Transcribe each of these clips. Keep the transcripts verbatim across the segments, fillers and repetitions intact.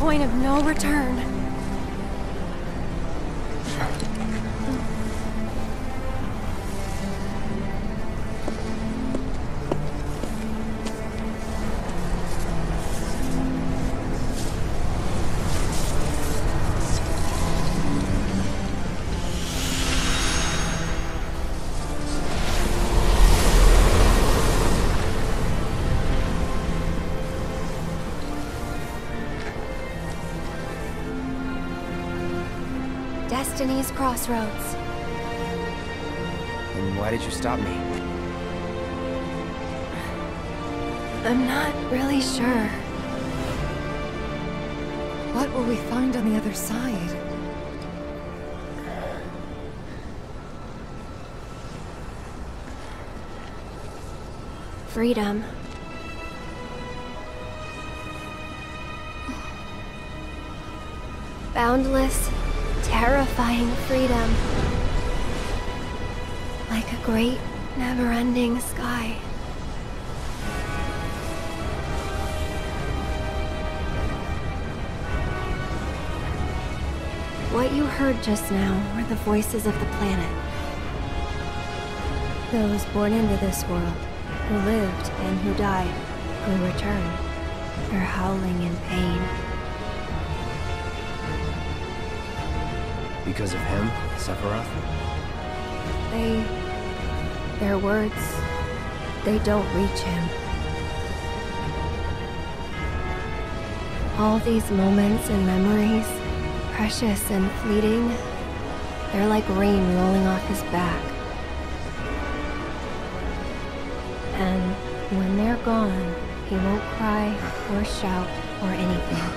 point of no return. Destiny's Crossroads. And why did you stop me? I'm not really sure. What will we find on the other side? Freedom. Boundless, terrifying freedom. Like a great, never-ending sky. What you heard just now were the voices of the planet. Those born into this world, who lived and who died, who returned. They're howling in pain. Because of him, Sephiroth? They... their words, they don't reach him. All these moments and memories, precious and fleeting, they're like rain rolling off his back. And when they're gone, he won't cry or shout or anything.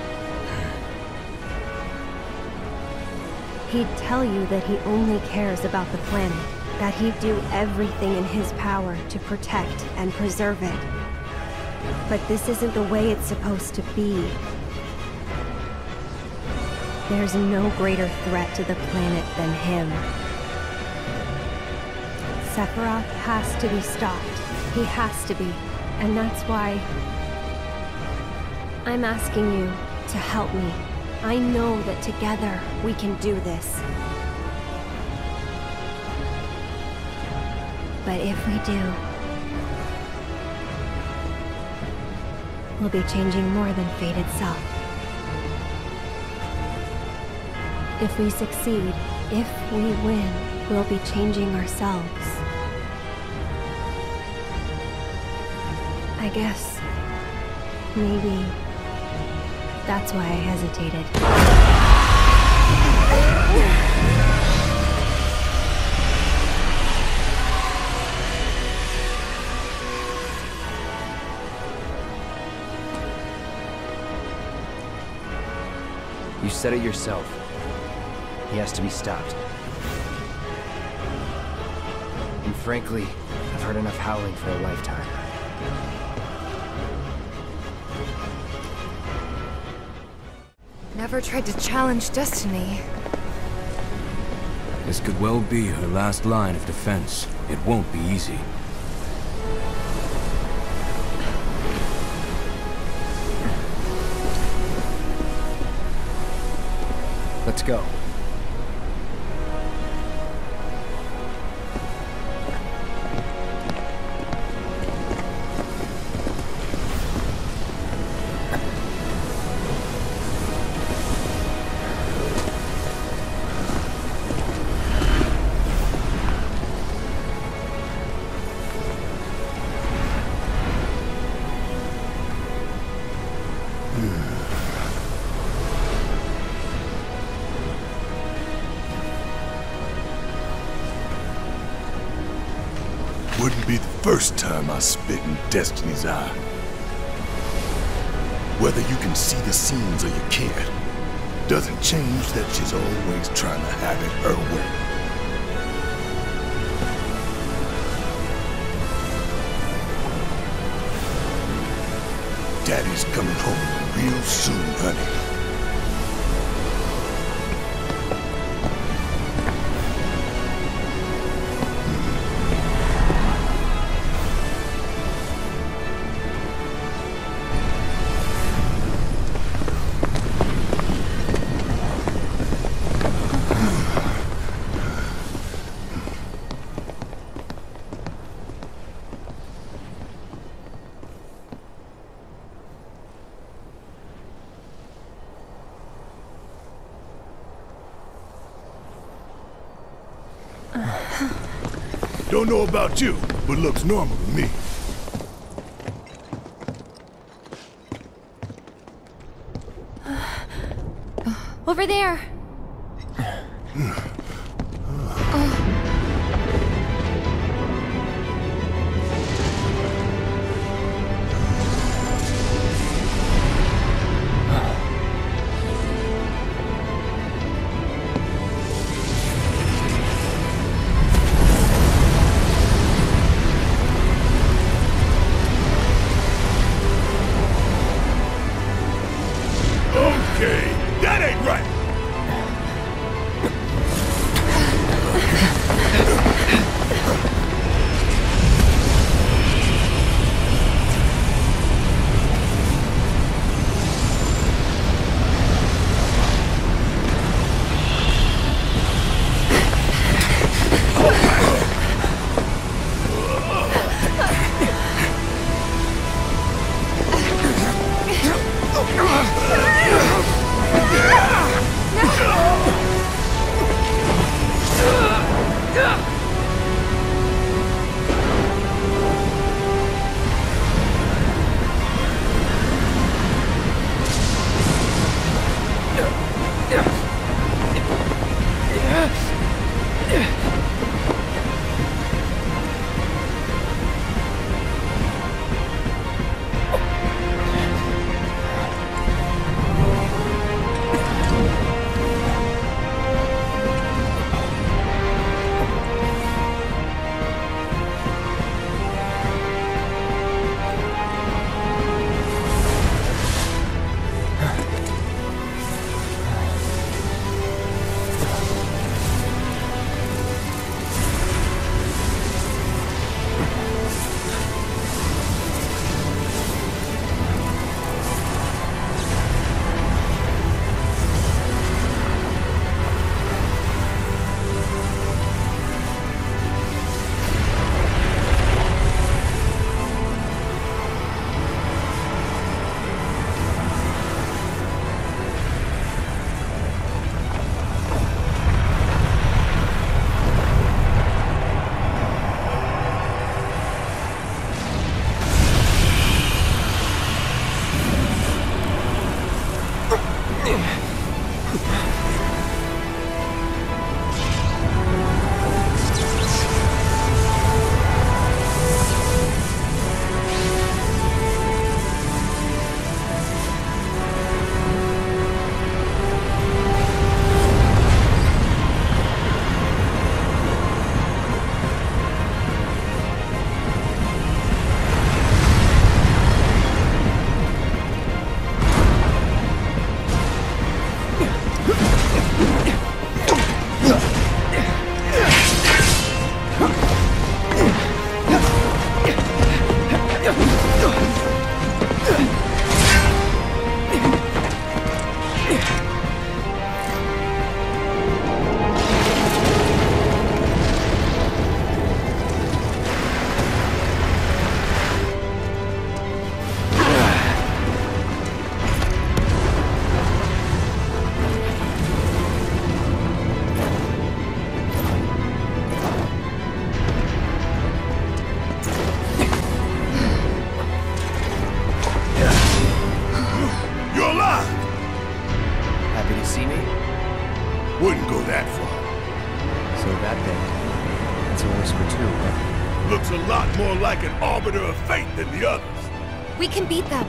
He'd tell you that he only cares about the planet, that he'd do everything in his power to protect and preserve it. But this isn't the way it's supposed to be. There's no greater threat to the planet than him. Sephiroth has to be stopped. He has to be. And that's why I'm asking you to help me. I know that together we can do this. But if we do, we'll be changing more than fate itself. If we succeed, if we win, we'll be changing ourselves. I guess maybe that's why I hesitated. You said it yourself. He has to be stopped. And frankly, I've heard enough howling for a lifetime. Never tried to challenge destiny. This could well be her last line of defense. It won't be easy. Let's go. Wouldn't be the first time I spit in Destiny's eye. Whether you can see the scenes or you can't, doesn't change that she's always trying to have it her way. Daddy's coming home real soon, honey. Don't know about you, but looks normal to me. Over there. Okay, that ain't right. Wouldn't go that far. So that thing, it's a whisper too, huh? Looks a lot more like an arbiter of fate than the others. We can beat them.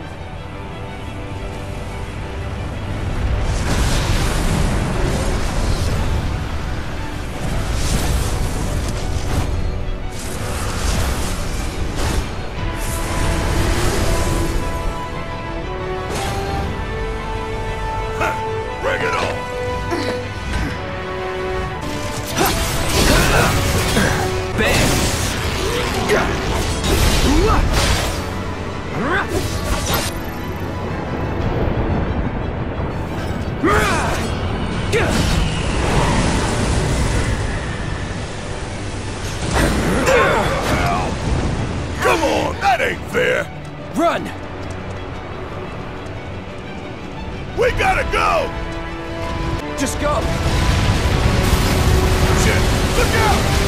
Bring it on! Come on, that ain't fair! Run! We gotta go! Just go! Shit, look out!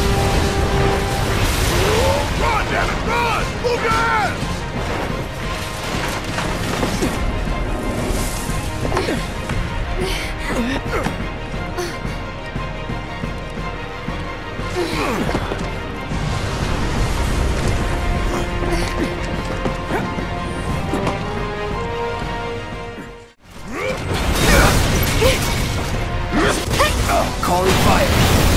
Calling fire.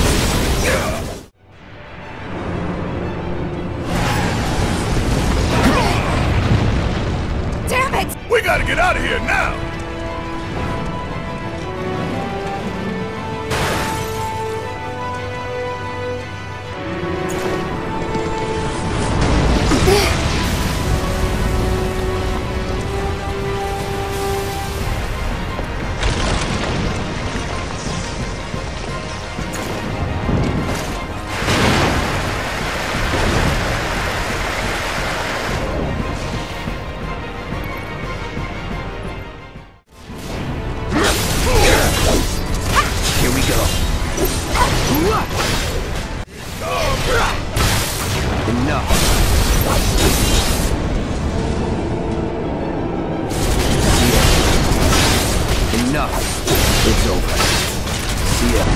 Damn it! We gotta get out of here now! It's over. See ya.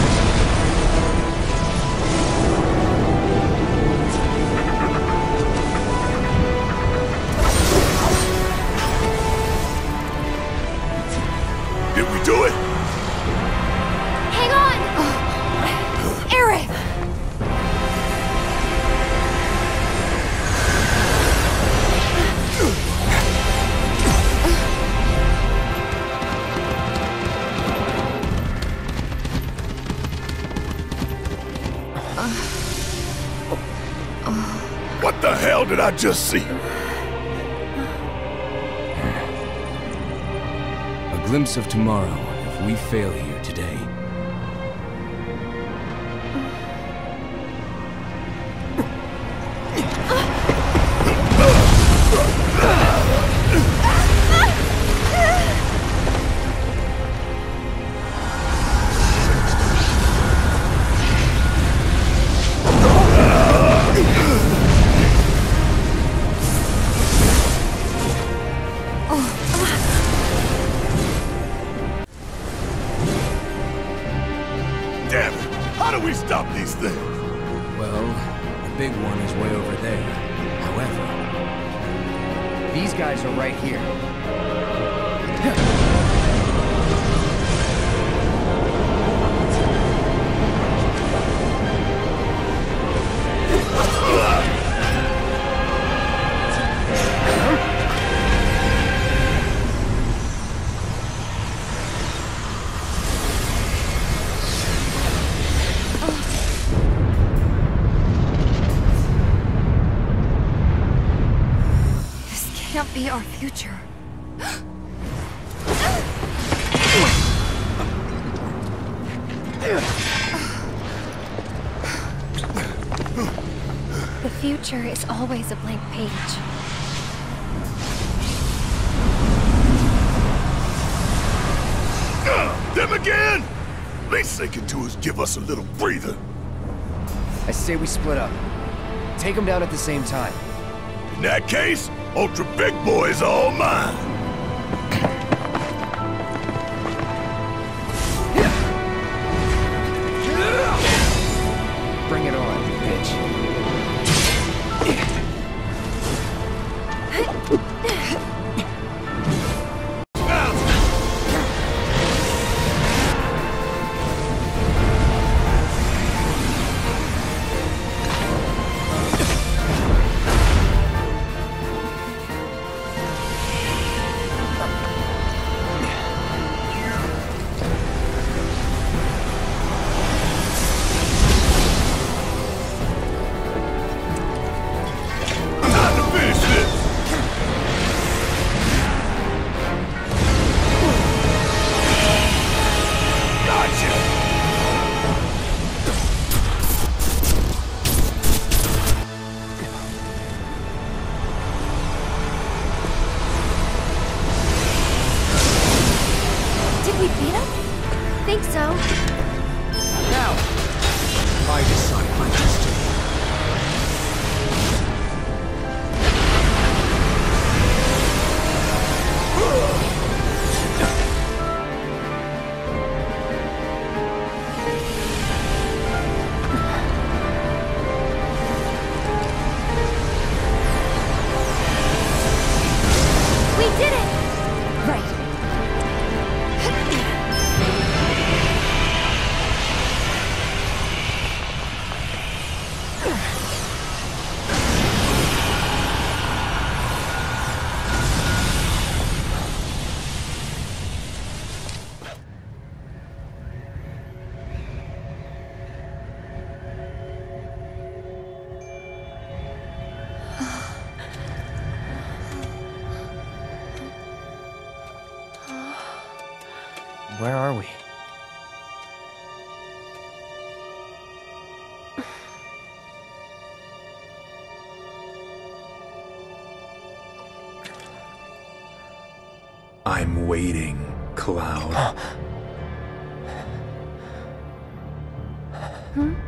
Did we do it? Hang on! Aerith! What the hell did I just see? A glimpse of tomorrow if we fail here today. Damn it! How do we stop these things? Well, the big one is way over there. However, These guys are right here. Can't be our future. The future is always a blank page. Uh, them again? Least they can do is give us a little breather. I say we split up. Take them down at the same time. In that case, Ultra Big Boy is all mine. Bring it on, bitch. Where are we? I'm waiting, Cloud. Hmm?